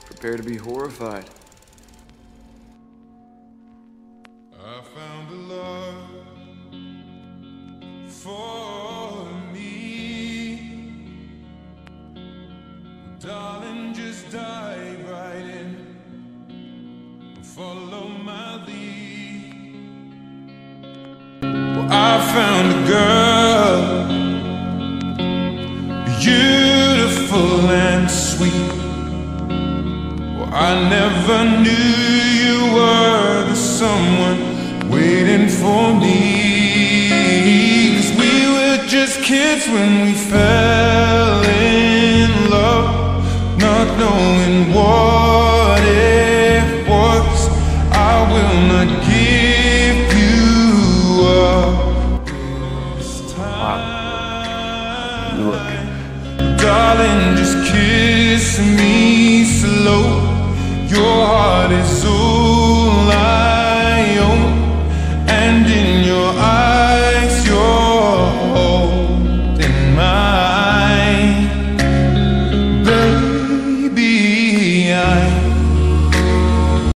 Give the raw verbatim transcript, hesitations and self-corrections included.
Prepare to be horrified. I found a love for me. Darling, just dive right in and follow my lead. Well, I found a girl, beautiful and sweet. Well, I never knew you were the someone waiting for me. 'Cause we were just kids when we fell in love, not knowing what it was. I will not give you up this time. Wow. Look. Darling, just kiss me slow. Your heart is so